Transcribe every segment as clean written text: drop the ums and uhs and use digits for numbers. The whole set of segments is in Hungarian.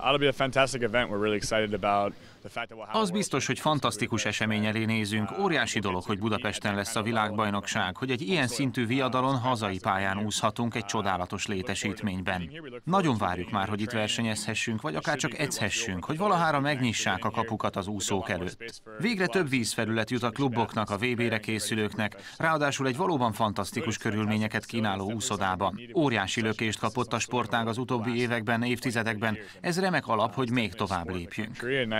Az biztos, hogy fantasztikus esemény elé nézünk. Óriási dolog, hogy Budapesten lesz a világbajnokság, hogy egy ilyen szintű viadalon hazai pályán úszhatunk egy csodálatos létesítményben. Nagyon várjuk már, hogy itt versenyezhessünk, vagy akár csak edzhessünk, hogy valahára megnyissák a kapukat az úszók előtt. Végre több vízfelület jut a kluboknak, a VB-re készülőknek, ráadásul egy valóban fantasztikus körülményeket kínáló úszodában. Óriási lökést kapott a sportág az utóbbi években, évtizedekben, ez remek alap, hogy még tovább lépjünk.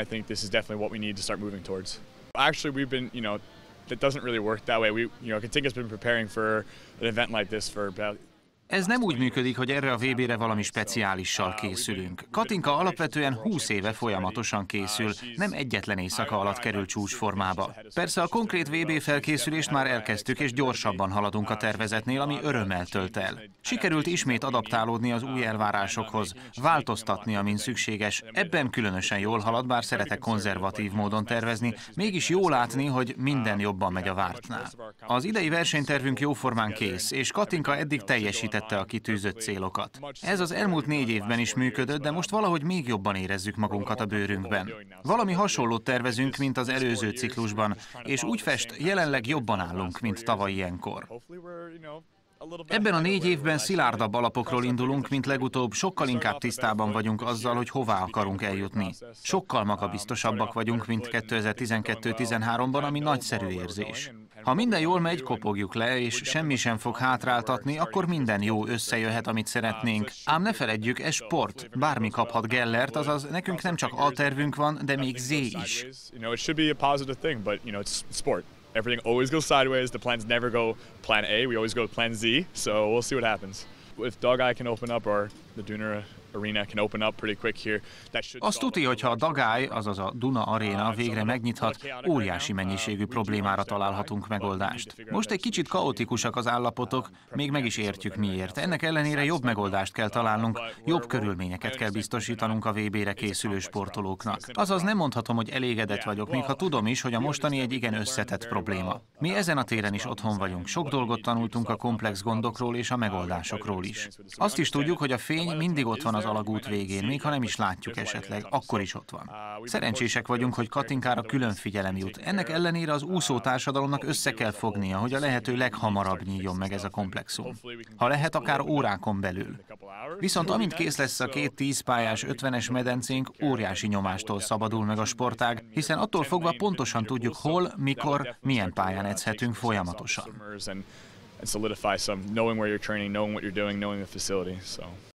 Ez nem úgy működik, hogy erre a VB-re valami speciálissal készülünk. Katinka alapvetően 20 éve folyamatosan készül, nem egyetlen éjszaka alatt kerül csúcsformába. Persze a konkrét VB felkészülést már elkezdtük, és gyorsabban haladunk a tervezetnél, ami örömmel tölt el. Sikerült ismét adaptálódni az új elvárásokhoz, változtatni, amin szükséges. Ebben különösen jól halad, bár szeretek konzervatív módon tervezni, mégis jó látni, hogy minden jobban megy a vártnál. Az idei versenytervünk jóformán kész, és Katinka eddig teljesítette a kitűzött célokat. Ez az elmúlt 4 évben is működött, de most valahogy még jobban érezzük magunkat a bőrünkben. Valami hasonlót tervezünk, mint az előző ciklusban, és úgy fest, jelenleg jobban állunk, mint tavaly ilyenkor. Ebben a 4 évben szilárdabb alapokról indulunk, mint legutóbb, sokkal inkább tisztában vagyunk azzal, hogy hová akarunk eljutni. Sokkal magabiztosabbak vagyunk, mint 2012-13-ban, ami nagyszerű érzés. Ha minden jól megy, kopogjuk le, és semmi sem fog hátráltatni, akkor minden jó összejöhet, amit szeretnénk. Ám ne feledjük, ez sport. Bármi kaphat Gellert, azaz nekünk nem csak A tervünk van, de még Z is. Everything always goes sideways. The plans never go plan A. We always go plan Z. So we'll see what happens. If Dog Eye can open up, or the Duna Arena can open up pretty quick here. Azt tudni, hogyha a Dagály, azaz a Duna Arena végre megnyithat, óriási mennyiségű problémára találhatunk megoldást. Most egy kicsit kaotikusak az állapotok, még meg is értjük miért. Ennek ellenére jobb megoldást kell találnunk, jobb körülményeket kell biztosítanunk a VB-re készülő sportolóknak. Azaz nem mondhatom, hogy elégedett vagyok, még ha tudom is, hogy a mostani egy igen összetett probléma. Mi ezen a téren is otthon vagyunk. Sok dolgot tanultunk a komplex gondokról és a megoldásokról is. Azt is tudjuk, hogy a fény mindig ott van az alagút végén, még ha nem is látjuk esetleg, akkor is ott van. Szerencsések vagyunk, hogy Katinkára külön figyelem jut. Ennek ellenére az úszó társadalomnak össze kell fognia, hogy a lehető leghamarabb nyíljon meg ez a komplexum. Ha lehet, akár órákon belül. Viszont amint kész lesz a 2 10 pályás 50-es medencénk, óriási nyomástól szabadul meg a sportág, hiszen attól fogva pontosan tudjuk hol, mikor, milyen pályán edzhetünk folyamatosan.